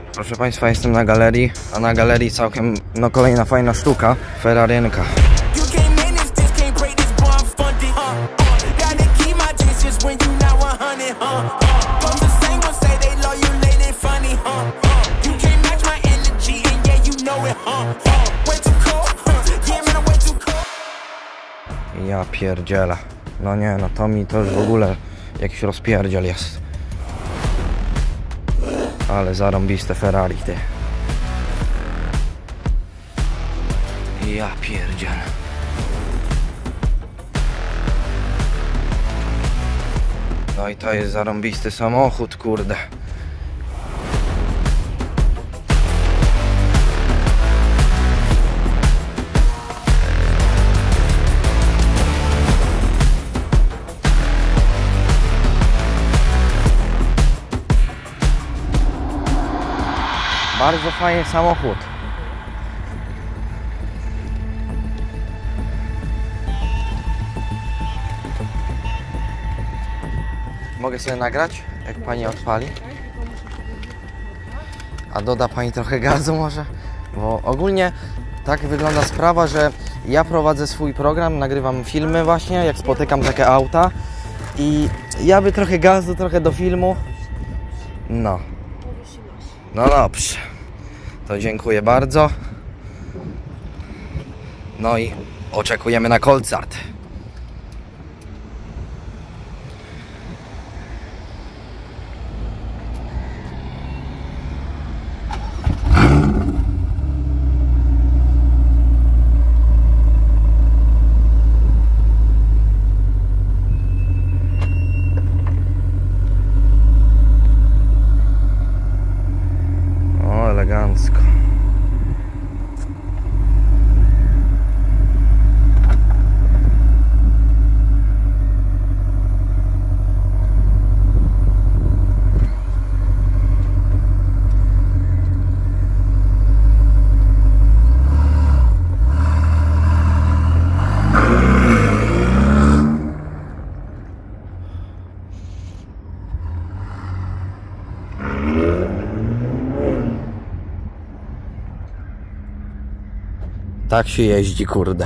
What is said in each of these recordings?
Proszę Państwa, jestem na galerii, a na galerii całkiem, no kolejna fajna sztuka, Ferrarynka. Ja pierdzielę. No nie, no to już w ogóle jakiś rozpierdziel jest. Ale zarąbiste Ferrari, ty. Ja pierdzielę. No i to jest zarąbisty samochód, kurde. Bardzo fajny samochód. Mogę sobie nagrać, jak Pani odpali? A doda Pani trochę gazu może? Bo ogólnie tak wygląda sprawa, że ja prowadzę swój program, nagrywam filmy właśnie, jak spotykam takie auta. I ja by trochę gazu, trochę do filmu. No. No dobrze. To dziękuję bardzo. No i oczekujemy na koncert. O, elegancko. Tak się jeździ, kurde.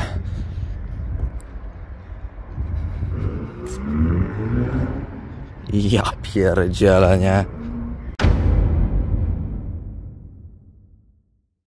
Ja pierdzielę, nie?